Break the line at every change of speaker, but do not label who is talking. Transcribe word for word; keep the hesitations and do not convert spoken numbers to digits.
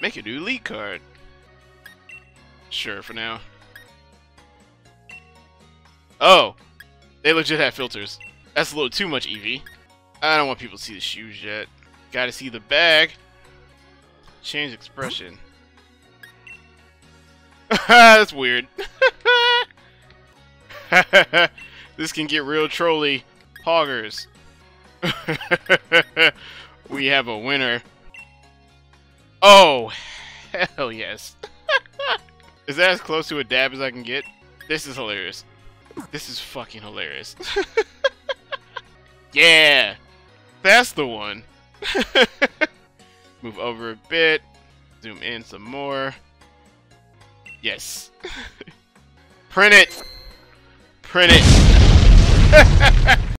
Make a new elite card. Sure, for now. Oh! They legit have filters. That's a little too much, Eevee. I don't want people to see the shoes yet. Gotta see the bag. Change expression. That's weird. This can get real trolly. Poggers. We have a winner. Oh, hell yes. Is that as close to a dab as I can get? This is hilarious. This is fucking hilarious. Yeah! That's the one. Move over a bit. Zoom in some more. Yes. Print it! Print it!